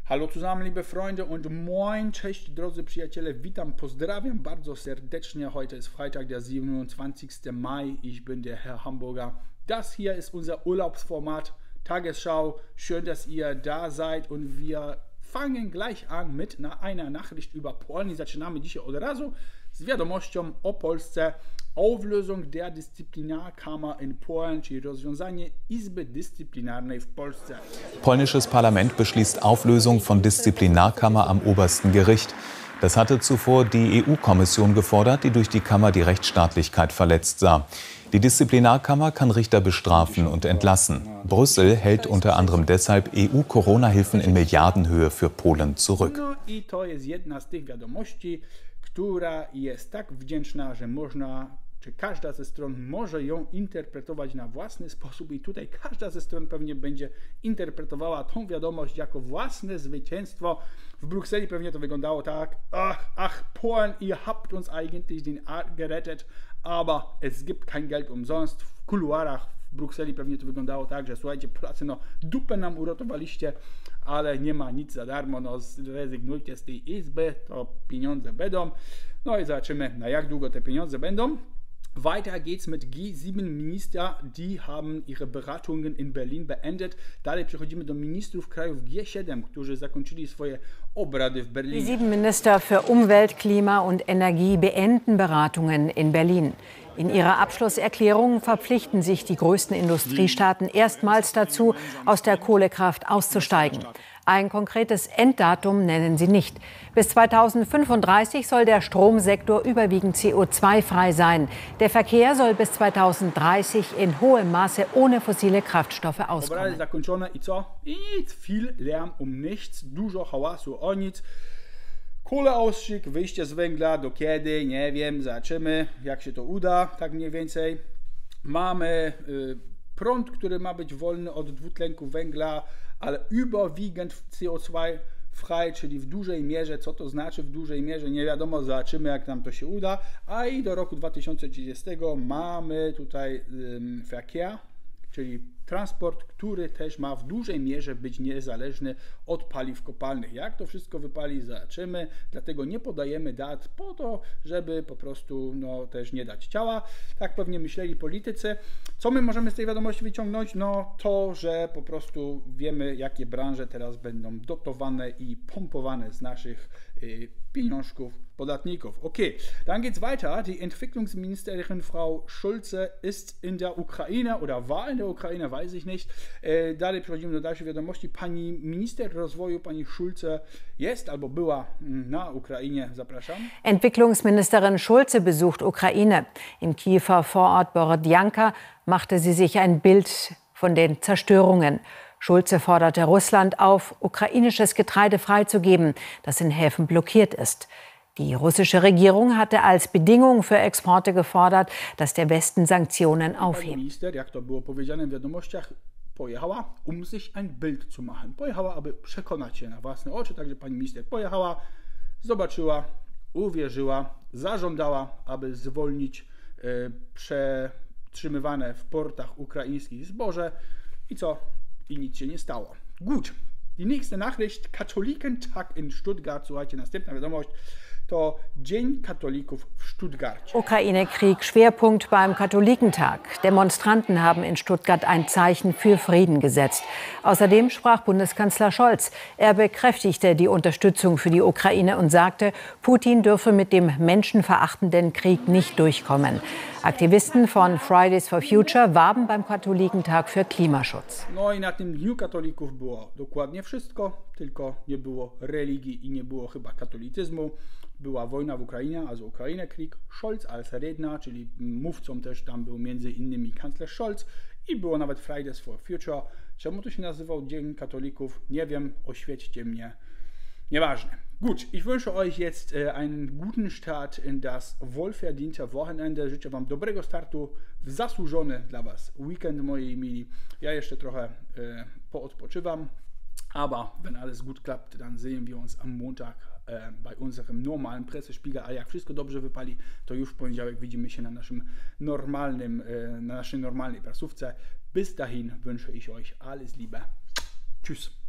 Hallo zusammen, liebe Freunde und moin, cześć drodzy przyjaciele, witam, pozdrawiam bardzo serdecznie. Heute ist Freitag, der 27. Mai, ich bin der Herr Hamburger. Das hier ist unser Urlaubsformat Tagesschau. Schön, dass ihr da seid und wir fangen gleich an mit einer Nachricht über Polen i zaczynamy dzisiaj od razu z wiadomością o Polsce. Auflösung der Disziplinarkammer in Polen, czyli rozwiązanie Izby Dyscyplinarnej w Polsce. Polnisches Parlament beschließt Auflösung von Disziplinarkammer am obersten Gericht. Das hatte zuvor die EU-Kommission gefordert, die durch die Kammer die Rechtsstaatlichkeit verletzt sah. Die Disziplinarkammer kann Richter bestrafen und entlassen. Brüssel hält unter anderem deshalb EU-Corona-Hilfen in Milliardenhöhe für Polen zurück. No i to jest jedna z tych wiadomości, która jest tak wdzięczna, że czy każda ze stron może ją interpretować na własny sposób i tutaj każda ze stron pewnie będzie interpretowała tą wiadomość jako własne zwycięstwo. W Brukseli pewnie to wyglądało tak: ach, Polen, ihr habt uns eigentlich den Arsch gerettet, aber es gibt kein Geld umsonst. W kuluarach w Brukseli pewnie to wyglądało tak, że słuchajcie, Polacy, no dupę nam uratowaliście, ale nie ma nic za darmo, no zrezygnujcie z tej izby, to pieniądze będą. No i zobaczymy, na jak długo te pieniądze będą. Weiter geht's mit G7-Minister, die haben ihre Beratungen in Berlin beendet. Dalej przechodzimy do ministrów krajów G7, którzy zakończyli swoje obrady w Berlinie. Die 7 Minister für Umwelt, Klima und Energie beenden Beratungen in Berlin. In ihrer Abschlusserklärung verpflichten sich die größten Industriestaaten erstmals dazu, aus der Kohlekraft auszusteigen. Ein konkretes Enddatum nennen sie nicht. Bis 2035 soll der Stromsektor überwiegend CO2-frei sein. Der Verkehr soll bis 2030 in hohem Maße ohne fossile Kraftstoffe auskommen. Obrady zakończone i co? I nic, viel Lärm um nichts, dużo hałasu o nic. Kohleausstieg, wyjście z węgla, do kiedy? Nie wiem, zobaczymy, jak się to uda, tak mniej więcej. Mamy prąd, który ma być wolny od dwutlenku węgla, ale überwiegend CO2-frei, czyli w dużej mierze. Co to znaczy w dużej mierze? Nie wiadomo, zobaczymy, jak nam to się uda. A i do roku 2030 mamy tutaj Verkehr, czyli transport, który też ma w dużej mierze być niezależny od paliw kopalnych. Jak to wszystko wypali, zobaczymy. Dlatego nie podajemy dat po to, żeby po prostu też nie dać ciała. Tak pewnie myśleli politycy. Co my możemy z tej wiadomości wyciągnąć? No to, że po prostu wiemy, jakie branże teraz będą dotowane i pompowane z naszych pieniążków podatników. Okay, dann geht's weiter. Die Entwicklungsministerin Frau Schulze ist in der Ukraine oder war in der Ukraine, weiß ich nicht. Dalej przechodzimy do dalszej wiadomości. Pani minister rozwoju, pani Schulze, jest albo była na Ukrainie. Zapraszam. Entwicklungsministerin Schulze besucht Ukraine. Im Kiewer Vorort Borodjanka machte sie sich ein Bild von den Zerstörungen. Schulze forderte Russland auf, ukrainisches Getreide freizugeben, das in Häfen blockiert ist. Die russische Regierung hatte als Bedingung für Exporte gefordert, dass der Westen Sanktionen aufhebt. Minister, jak to było powiedziane w wiadomościach, pojechała, sich ein Bild zu machen. Pojechała, aby przekonać się na własne oczy, także pani minister pojechała, zobaczyła, uwierzyła, zażądała, aby zwolnić przetrzymywane w portach ukraińskich zboże i co? I nic się nie stało. Gut, die nächste Nachricht, Katholikentag in Stuttgart, słuchajcie, następna wiadomość, to Dzień Katolików w Stuttgart. Ukraine-Krieg, Schwerpunkt beim Katholikentag. Demonstranten haben in Stuttgart ein Zeichen für Frieden gesetzt. Außerdem sprach Bundeskanzler Scholz. Er bekräftigte die Unterstützung für die Ukraine und sagte, Putin dürfe mit dem menschenverachtenden Krieg nicht durchkommen. Aktivisten von Fridays for Future warben beim Katholikentag für Klimaschutz. No i na tym Dniu Katolików było dokładnie wszystko, tylko nie było religii i nie było chyba katolicyzmu. Była wojna w Ukrainie, also Ukraine-Krieg. Scholz als Redner, czyli mówcą też tam był między innymi kanclerz Scholz i było nawet Fridays for Future. Czemu to się nazywał Dzień Katolików? Nie wiem, oświećcie mnie. Nieważne. Gut, ich wünsche euch jetzt einen guten Start in das wohlverdiente Wochenende. Życzę wam dobrego startu w zasłużony dla was weekend, moi mili. Ja jeszcze trochę poodpoczywam, aber wenn alles gut klappt, dann sehen wir uns am Montag bei unserem normalen Pressespiegel. A jak wszystko dobrze wypali, to już w poniedziałek widzimy się na naszym na naszej normalnej prasówce. Bis dahin wünsche ich euch alles Liebe. Tschüss.